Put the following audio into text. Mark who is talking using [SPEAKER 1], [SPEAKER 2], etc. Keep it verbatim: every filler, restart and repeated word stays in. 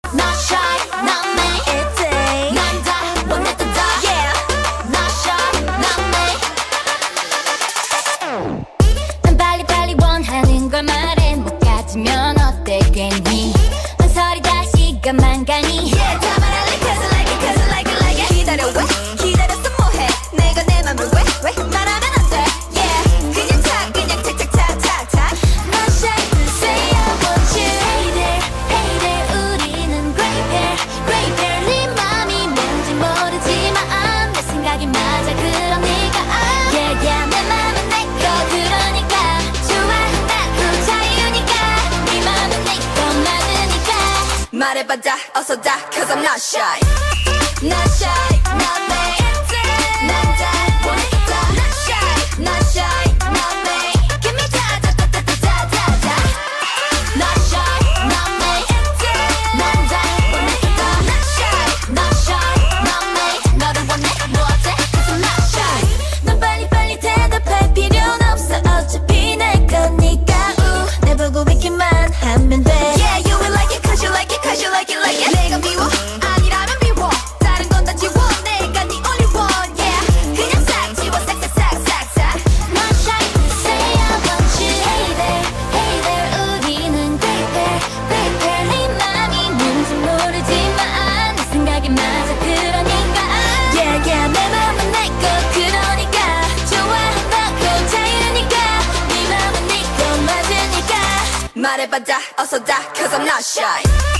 [SPEAKER 1] Not shy, not me. ITZY 난 다 원했던 다. Yeah. Not shy, not me. 난 빨리빨리 원하는 걸 말해. 못 가지면 어때 괜히 망설이 다 시간만 가니. Yeah, 다 말할래 cause I like it, cause I like it, like it. 기다려 왜? 기다렸어 뭐해? 내가 내 맘을 왜? 왜? 말하면 안 돼. Yeah, 그냥 차 그냥 착착착착착. Not shy to say I want you. Hey there, hey there 우리는 great pair, great pair. 네 맘이 뭔지 모르지만 내 생각이 맞아 그러니까 yeah, yeah. 내 맘은 내 거 그러니까 좋아한다고 자유니까 네 맘은 내 거 맞으니까 말해봐 다 어서 다 cause I'm not shy. Not shy, not me. 난 다 원했다. Not shy, not shy, not me. Give me da da da da da da da. Not shy, not me. 난 다 원했다. Not shy, not shy, not me. 너를 원해 뭐 어때? Cause I'm not shy. 넌 빨리빨리 대답할 필요는 없어 어차피 내 거니까 우 내 보고 있기만 하면 돼. Yeah, you will like it cause you like it cause you like it like it. 내가 미워? 아니라면 미워. 다른 건 다 지워. 내가 네 only one. Yeah, 그냥 싹 지워 싹싹싹싹싹. Not shy to say I want you. Hey there, hey there 우리는 great pair, great pair. 네 맘이 뭔지 모르지만 내 생각이 맞아 그러니까 yeah, yeah. 내 맘은 내 거 그러니까 좋아한다고 자유니까 네 맘은 네 거 맞으니까 말해봐 다 어서 다 cause I'm not shy.